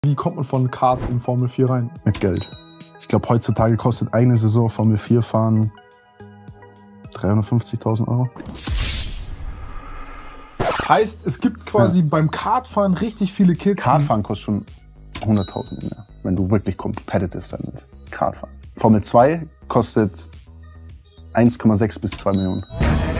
Wie kommt man von Kart in Formel 4 rein? Mit Geld. Ich glaube, heutzutage kostet eine Saison Formel 4 fahren 350.000 Euro. Heißt, es gibt quasi beim Kartfahren richtig viele Kids. Kartfahren kostet schon 100.000 im Jahr, wenn du wirklich competitive sein willst. Kartfahren. Formel 2 kostet 1,6 bis 2 Millionen.